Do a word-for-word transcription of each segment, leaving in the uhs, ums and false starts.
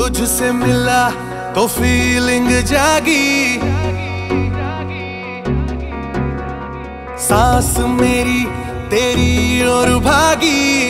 तुझसे मिला तो फीलिंग जागी, सांस मेरी तेरी ओर भागी।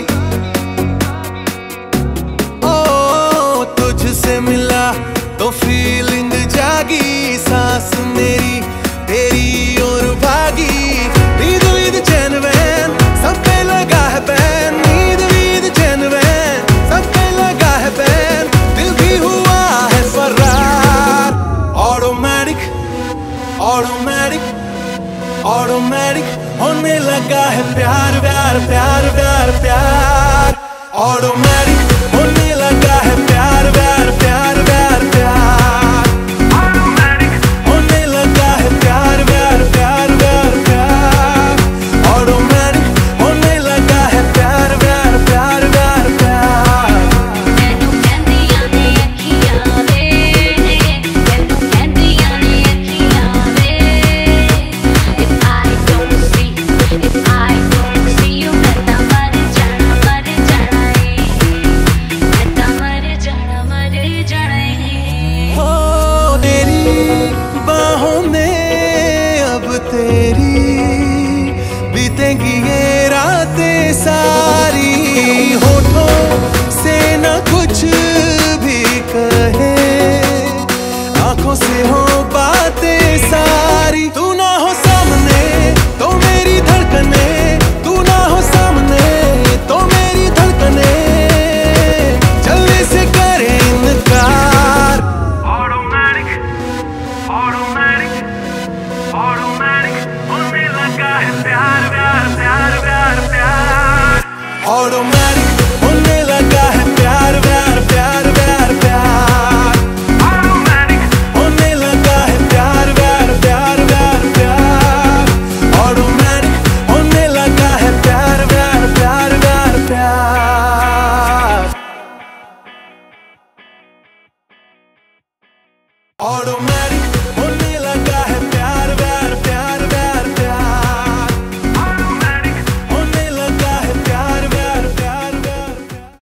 ओ तुझसे मिला तो फीलिंग जागी, सांस मेरी तेरी ओर भागी। नींद वीद चैन वैन सब पे लगा है बैन, नींद वीद चैन वैन सब पे लगा है बैन, दिल भी हुआ है फरार। ऑटोमेटिक ऑटोमेटिक ऑटोमेटिक होने लगा है प्यार प्यार प्यार प्यार प्यार। ऑटोमेटिक होने लगा है प्यार प्यार प्यार प्यार प्यार। ऑटोमेटिक होने लगा है प्यार प्यार प्यार प्यार प्यार। ऑटोमेटिक होने लगा है प्यार प्यार प्यार प्यार प्यार। तेनू कहंदियां ने अखियां वे, तेनू कहंदियां ने अखियां वे। If I don't see, if I don't see you, मैं तां मर जाना मर जाना है, मैं तां मर जाना मर जाना है। हो तेरी बाहों में अब तेरी बीतेंगी ये रातें सारी। होठों से न कुछ भी कहे, आंखों से हो बातें सारी। तू ना हो सामने तो मेरी धड़कने, तू ना हो सामने तो मेरी धड़कने जल्दी से करे इनकार। ऑटोमेटिक ऑटोमेटिक ऑटोमेटिक होने लगा है प्यार प्यार प्यार प्यार प्यार। ऑटोमेटिक होने लगा है